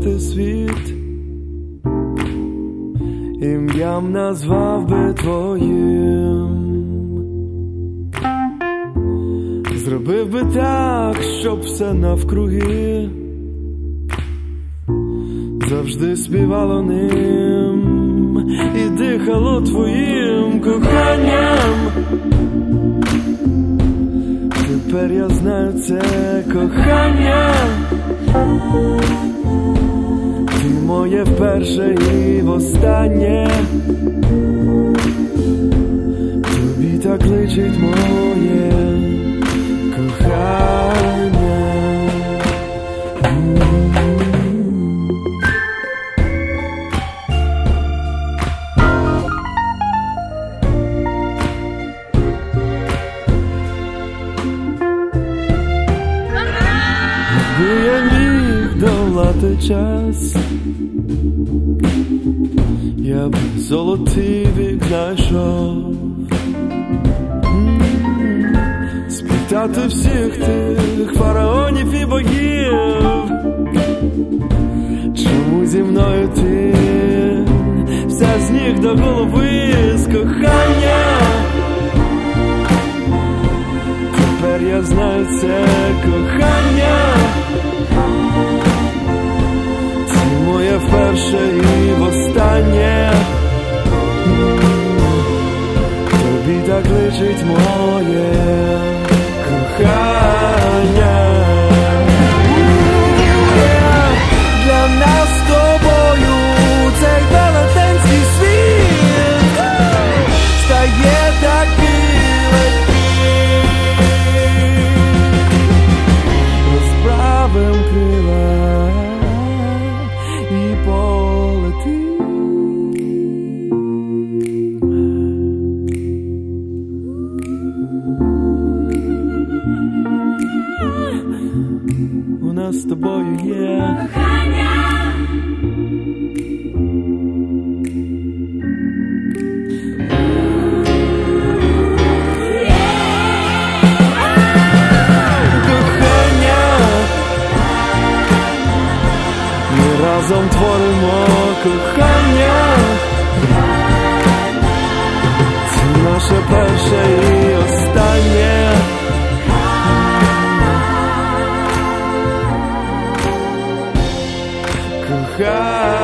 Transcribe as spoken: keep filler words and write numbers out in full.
змінити світ, ім'ям назвав би твоїм. Зробив би так, щоб все навкруги завжди співало ним і дихало твоїм коханням. Тепер я знаю це кохання, ти моє вперше і востаннє, тобі так личить моє кохання. Якби я міг долати час, я б золотий вік знайшов, спитати всіх тих фараонів і богів, чому зі мною ти вся з ніг до голови з кохання. Тепер я знаю це кохання, це моє вперше і востаннє, тобі так личить моє кохання. Для нас з тобою цей велетенський світ стає такий легкий. Розправим крила і полетим. У нас з тобою є кохання. Кохання. Ми разом творимо кохання. Це наше перше і останнє. Кохання.